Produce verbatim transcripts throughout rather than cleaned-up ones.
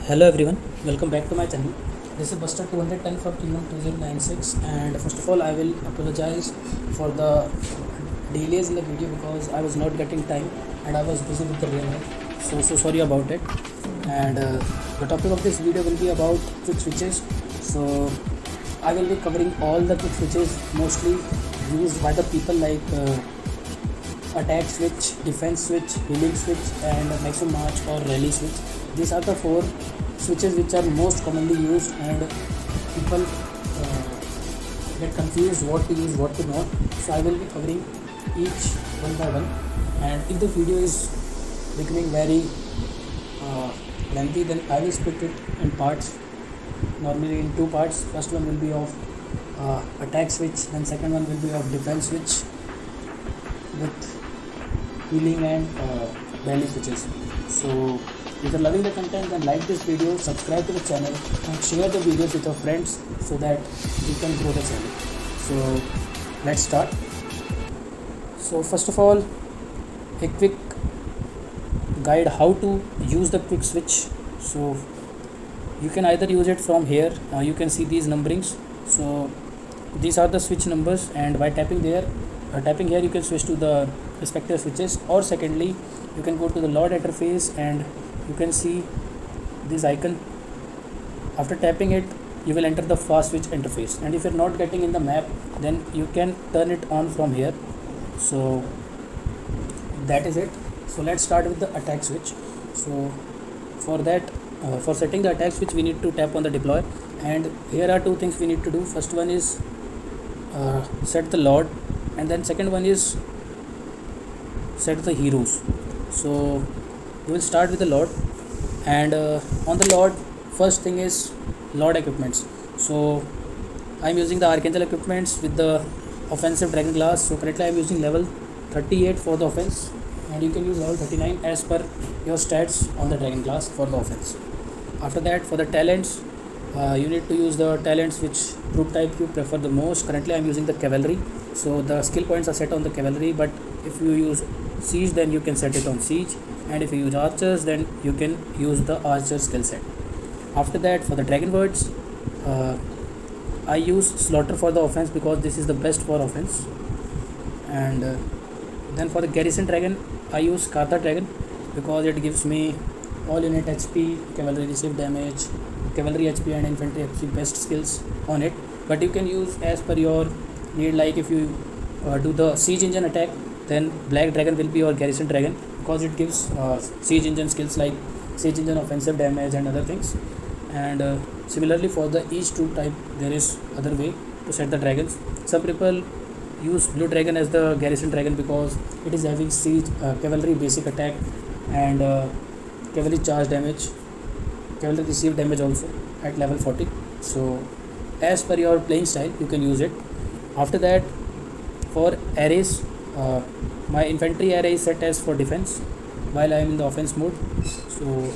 Hello everyone, welcome back to my channel. This is Buster two hundred ten from Kingdom two thousand ninety-six, and first of all I will apologize for the delays in the video because I was not getting time and I was busy with the real life. So so sorry about it. And uh, the topic of this video will be about quick switches. So I will be covering all the quick switches mostly used by the people like uh, attack switch, defense switch, healing switch, and maximum march or rally switch. These are the four switches which are most commonly used, and people uh, get confused what to use, what to not. So I will be covering each one by one, and if the video is becoming very uh, lengthy, then I will split it in parts, normally in two parts. First one will be of uh, attack switch, then second one will be of defense switch with healing and uh, rally switches. So if you're loving the content, then like this video, subscribe to the channel and share the videos with your friends so that we can grow the channel. So let's start. So first of all, a quick guide how to use the quick switch. So you can either use it from here, uh, you can see these numberings. So these are the switch numbers, and by tapping there uh, tapping here you can switch to the respective switches, or secondly you can go to the LOD interface and you can see this icon. After tapping it, you will enter the fast switch interface, and if you're not getting in the map, then you can turn it on from here. So that is it. So let's start with the attack switch. So for that uh, for setting the attack switch, we need to tap on the deploy, and here are two things we need to do. First one is uh, set the LOD, and then second one is set the heroes. So we will start with the LOD, and uh, on the LOD, first thing is LOD equipments. So I am using the Archangel equipments with the offensive dragon glass. So currently I am using level thirty-eight for the offense, and you can use level thirty-nine as per your stats on the dragon glass for the offense. After that, for the talents, uh, you need to use the talents which troop type you prefer the most. Currently I am using the cavalry, so the skill points are set on the cavalry, but if you use siege, then you can set it on siege, and if you use archers, then you can use the archer skill set. After that, for the dragon words, uh, I use slaughter for the offense because this is the best for offense, and uh, then for the garrison dragon, I use Kartha dragon because it gives me all unit H P, cavalry receive damage, cavalry H P and infantry H P best skills on it. But you can use as per your need. Like if you uh, do the siege engine attack, then black dragon will be your garrison dragon because it gives uh, siege engine skills like siege engine offensive damage and other things. And uh, similarly for the each troop type, there is other way to set the dragons. Some people use blue dragon as the garrison dragon because it is having siege uh, cavalry basic attack and uh, cavalry charge damage, cavalry receive damage also at level forty. So as per your playing style, you can use it. After that, for arrays, uh, my infantry array is set as for defense while I am in the offense mode. So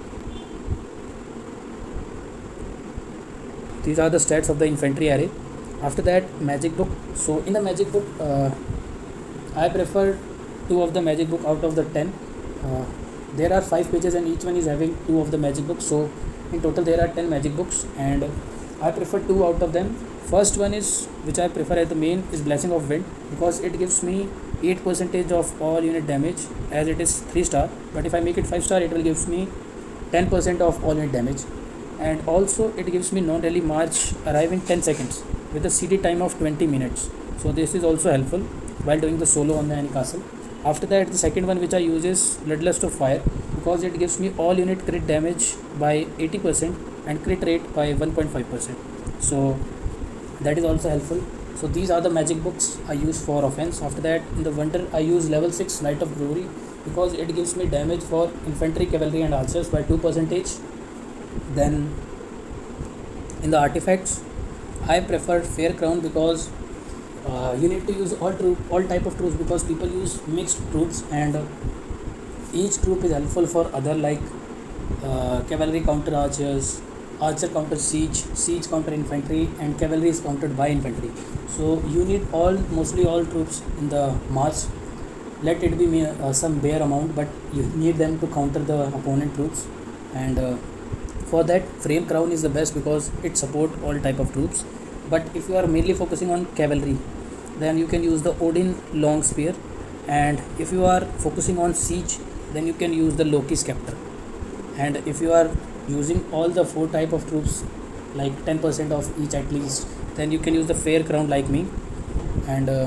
these are the stats of the infantry array. After that, magic book. So in the magic book, uh, I prefer two of the magic book out of the ten. Uh, there are five pages and each one is having two of the magic books. So in total there are ten magic books, and I prefer two out of them. First one is, which I prefer as the main, is Blessing of Wind because it gives me eight percent of all unit damage as it is three star, but if I make it five star, it will give me ten percent of all unit damage, and also it gives me non-rally march arrive in ten seconds with a C D time of twenty minutes. So this is also helpful while doing the solo on the enemy castle. After that, the second one which I use is Bloodlust of Fire because it gives me all unit crit damage by eighty percent and crit rate by one point five percent. So that is also helpful. So these are the magic books I use for offense. After that, in the wonder, I use level six Light of Glory because it gives me damage for infantry, cavalry and archers by two percent. Then in the artifacts, I prefer Fair Crown because uh, you need to use all troop, all type of troops because people use mixed troops, and uh, each troop is helpful for other, like uh, cavalry counter archers, archer counter siege, siege counter infantry, and cavalry is countered by infantry. So you need all mostly all troops in the march. Let it be uh, some bare amount, but you need them to counter the opponent troops. And uh, For that, frame crown is the best because it support all type of troops. But if you are mainly focusing on cavalry, then you can use the Odin long spear. And if you are focusing on siege, then you can use the Loki scepter. And if you are using all the four type of troops, like ten percent of each at least, then you can use the fair crown like me. And uh,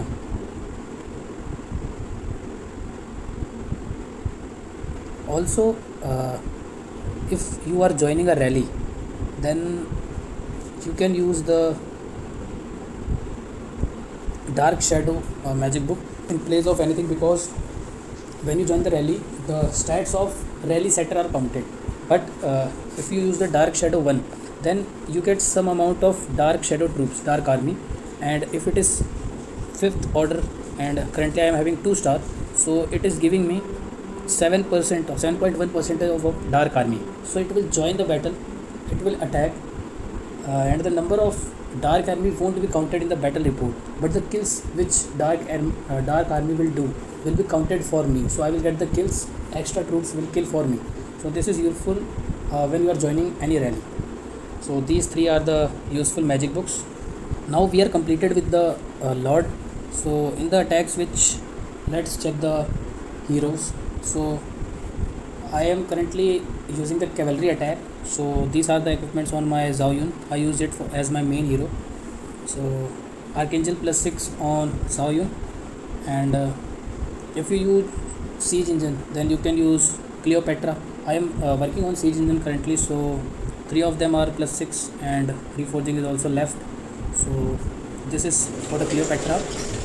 also uh, if you are joining a rally, then you can use the dark shadow uh, magic book in place of anything, because when you join the rally, the stats of rally setter are counted. But uh, if you use the dark shadow one, then you get some amount of dark shadow troops, dark army. And if it is fifth order, and currently I am having two star, so it is giving me seven percent or seven point one percent of a dark army. So it will join the battle, it will attack, uh, and the number of dark army won't be counted in the battle report, but the kills which dark uh, dark army will do will be counted for me. So I will get the kills, extra troops will kill for me. So this is useful uh, when you are joining any rally. So these three are the useful magic books. Now we are completed with the uh, Lord. So in the attack switch, let's check the heroes. So I am currently using the cavalry attack. So these are the equipments on my Zhao Yun. I use it for, as my main hero. So Archangel plus six on Zhao Yun. And uh, if you use siege engine, then you can use Cleopatra. I am uh, working on siege engine currently, so three of them are plus six, and reforging is also left. So this is for the Cleopatra.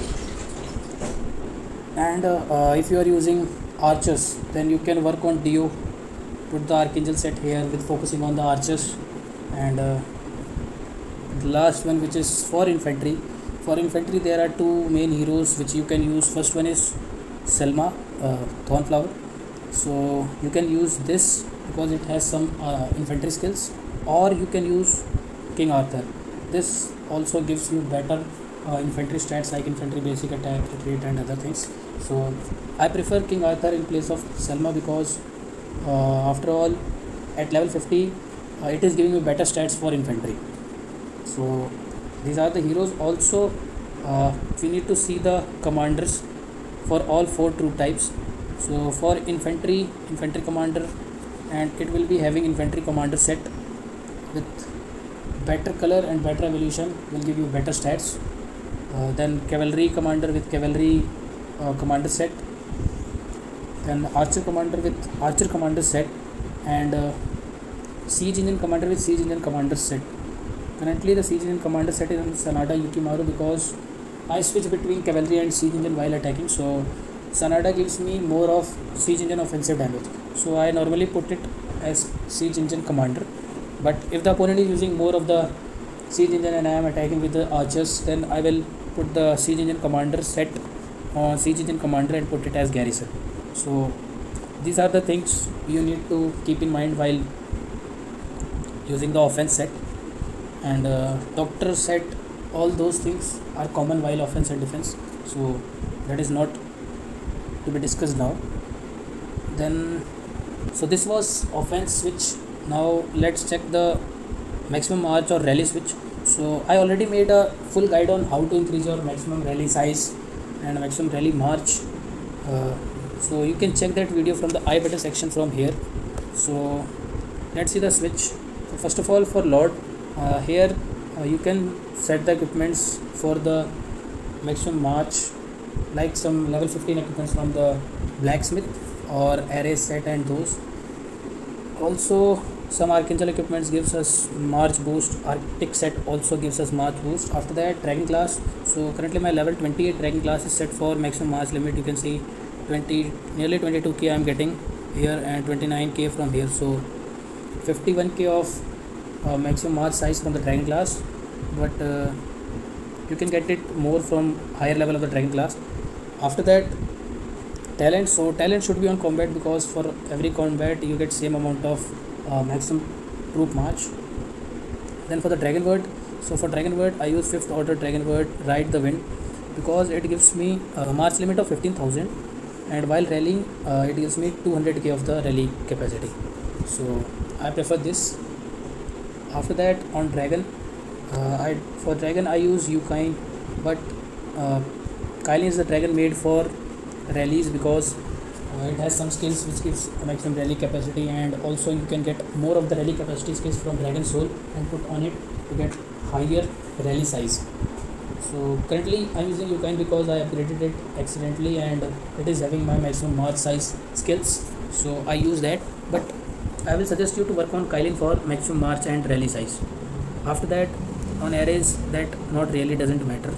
And uh, uh, if you are using archers, then you can work on Dio. Put the Archangel set here with focusing on the archers. And uh, the last one, which is for infantry. For infantry there are two main heroes which you can use. First one is Selma, uh, Thornflower. So you can use this because it has some uh, infantry skills, or you can use King Arthur. This also gives you better uh, infantry stats like infantry basic attack, retreat and other things. So I prefer King Arthur in place of Selma because uh, after all at level fifty uh, it is giving you better stats for infantry. So these are the heroes. Also uh, we need to see the commanders for all four troop types. So for infantry, infantry commander, and it will be having infantry commander set with better color and better evolution, will give you better stats. Uh, then cavalry commander with cavalry uh, commander set, then archer commander with archer commander set, and uh, siege engine commander with siege engine commander set. Currently the siege engine commander set is on Sanada Yukimaru because I switch between cavalry and siege engine while attacking. So Sanada gives me more of siege engine offensive damage, so I normally put it as siege engine commander. But if the opponent is using more of the siege engine and I am attacking with the archers, then I will put the siege engine commander set on siege engine commander and put it as garrison. So these are the things you need to keep in mind while using the offense set. And uh, doctor set, all those things are common while offense and defense, so that is not to be discussed now. Then so this was offense switch. Now let's check the maximum march or rally switch. So I already made a full guide on how to increase your maximum rally size and maximum rally march. Uh, so you can check that video from the I button section from here. So let's see the switch. So first of all, for Lord, uh, here uh, you can set the equipments for the maximum march, like some level fifteen equipments from the blacksmith or array set and those. Also some Archangel equipments gives us march boost. Arctic set also gives us march boost. After that, dragon class. So currently my level twenty-eight dragon class is set for maximum march limit. You can see twenty, nearly twenty-two K I am getting here and twenty-nine K from here. So fifty-one K of uh, maximum march size from the dragon class, but uh, you can get it more from higher level of the dragon class. After that, talent. So talent should be on combat because for every combat you get same amount of uh, maximum troop march. Then for the dragon word, so for dragon word I use fifth order dragon word ride the wind because it gives me a march limit of fifteen thousand, and while rallying uh, it gives me two hundred K of the rally capacity. So I prefer this. After that, on Dragon, uh, I for Dragon I use Ukine, but uh, Kylin is the Dragon made for rallies because uh, it has some skills which gives maximum rally capacity, and also you can get more of the rally capacity skills from Dragon Soul and put on it to get higher rally size. So currently I'm using Ukine because I upgraded it accidentally and it is having my maximum march size skills, so I use that. But I will suggest you to work on Kylin for maximum march and rally size. After that, on arrays, that not really doesn't matter.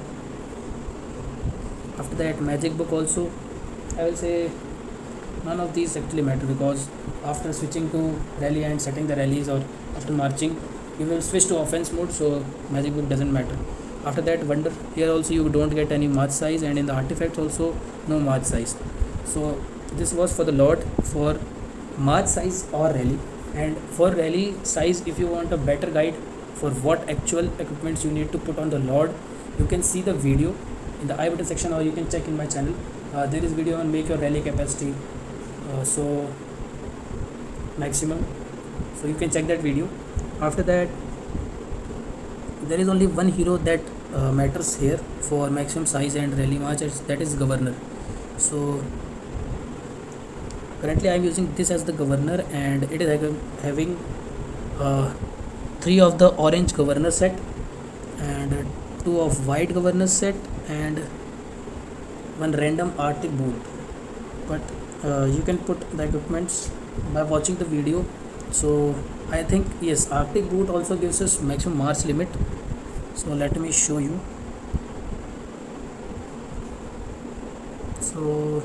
After that, magic book also, I will say none of these actually matter, because after switching to rally and setting the rallies, or after marching, you will switch to offense mode, so magic book doesn't matter. After that, wonder, here also you don't get any march size, and in the artifacts also no march size. So this was for the Lord for march size or rally. And for rally size, if you want a better guide for what actual equipments you need to put on the Lord, you can see the video in the I button section, or you can check in my channel. Uh, there is video on make your rally capacity uh, so maximum, so you can check that video. After that, there is only one hero that uh, matters here for maximum size and rally march, that is Governor. So currently I am using this as the Governor, and it is having uh, three of the orange Governor set and two of white Governor set and one random Arctic boot. But uh, you can put the equipments by watching the video. So I think yes, Arctic boot also gives us maximum march limit. So let me show you. So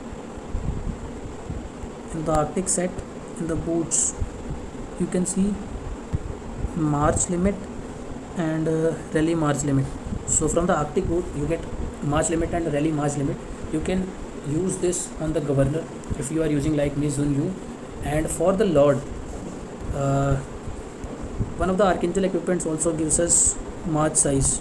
in the Arctic set, in the boots, you can see march limit and uh, rally march limit. So from the Arctic boot you get march limit and rally march limit. You can use this on the Governor if you are using like me Zun Yu. And for the Lord, uh, one of the Archangel equipments also gives us march size.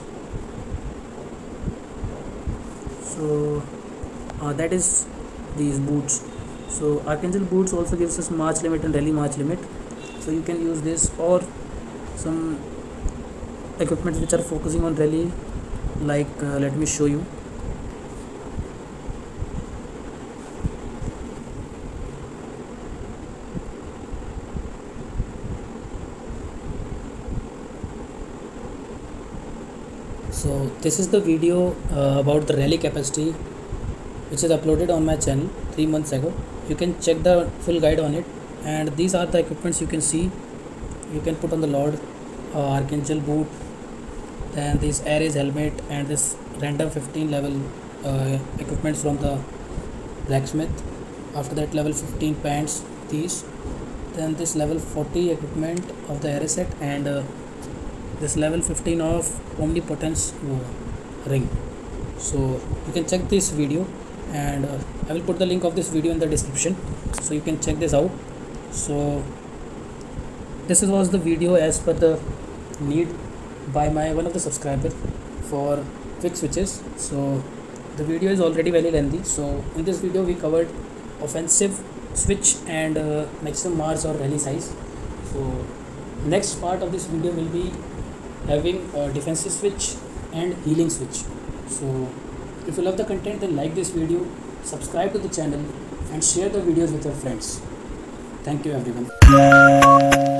So uh, that is these boots. So Archangel boots also gives us march limit and rally march limit, so you can use this, or some equipments which are focusing on rally, like uh, let me show you. So this is the video uh, about the rally capacity, which is uploaded on my channel three months ago. You can check the full guide on it, and these are the equipments you can see. You can put on the Lord, uh, Archangel boot, then this Ares helmet, and this random fifteen level uh, equipments from the blacksmith. After that, level fifteen pants, these, then this level forty equipment of the Ares set, and uh, this level fifteen of Omnipotence uh, ring. So you can check this video, and uh, I will put the link of this video in the description, so you can check this out. So this was the video as per the need by my one of the subscriber for quick switches. So the video is already very lengthy, so in this video we covered offensive switch and uh, maximum march or rally size. So next part of this video will be having a defensive switch and healing switch. So if you love the content, then like this video, subscribe to the channel, and share the videos with your friends. Thank you everyone.